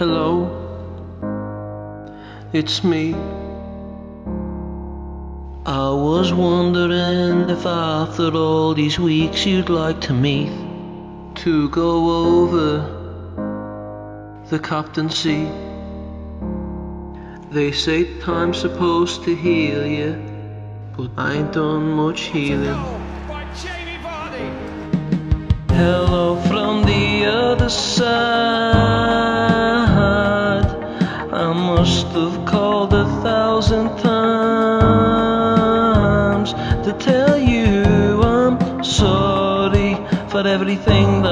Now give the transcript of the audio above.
Hello, it's me. I was wondering if after all these weeks you'd like to meet, to go over the captaincy. They say time's supposed to heal you, but I ain't done much healing. Hello from the other side. I must have called 1,000 times to tell you I'm sorry for everything that